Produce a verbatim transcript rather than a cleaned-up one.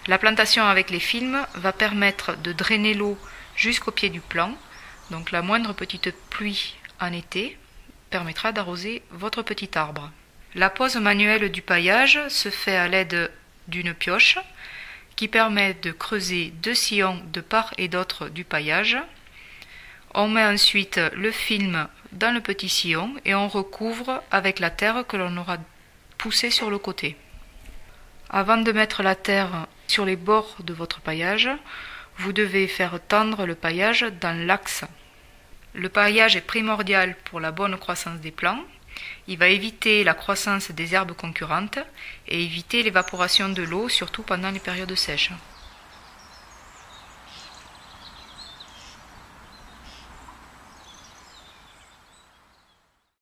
La plantation avec les films va permettre de drainer l'eau jusqu'au pied du plant. Donc la moindre petite pluie en été permettra d'arroser votre petit arbre. La pose manuelle du paillage se fait à l'aide d'une pioche qui permet de creuser deux sillons de part et d'autre du paillage. On met ensuite le film dans le petit sillon et on recouvre avec la terre que l'on aura poussée sur le côté. Avant de mettre la terre sur les bords de votre paillage, vous devez faire tendre le paillage dans l'axe. Le paillage est primordial pour la bonne croissance des plants. Il va éviter la croissance des herbes concurrentes et éviter l'évaporation de l'eau, surtout pendant les périodes sèches.